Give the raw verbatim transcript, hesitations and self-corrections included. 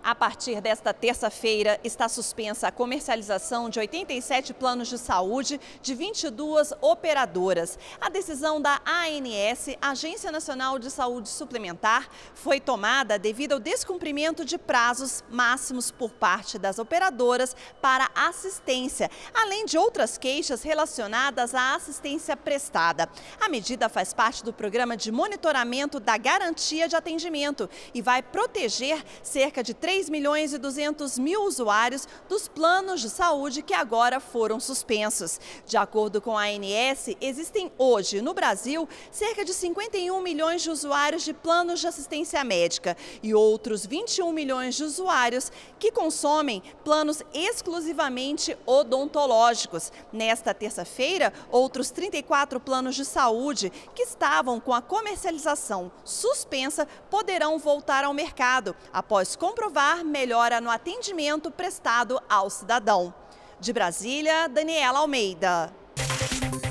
A partir desta terça-feira, está suspensa a comercialização de oitenta e sete planos de saúde de vinte e duas operadoras. A decisão da A N S, Agência Nacional de Saúde Suplementar, foi tomada devido ao descumprimento de prazos máximos por parte das operadoras para assistência, além de outras queixas relacionadas à assistência prestada. A medida faz parte do programa de monitoramento da garantia de atendimento e vai proteger cerca de três milhões e duzentos mil usuários dos planos de saúde que agora foram suspensos. De acordo com a A N S, existem hoje no Brasil cerca de cinquenta e um milhões de usuários de planos de assistência médica e outros vinte e um milhões de usuários que consomem planos exclusivamente odontológicos. Nesta terça-feira, outros trinta e quatro planos de saúde que estavam com a comercialização suspensa poderão voltar ao mercado após comprovar melhora no atendimento prestado ao cidadão. De Brasília, Daniela Almeida.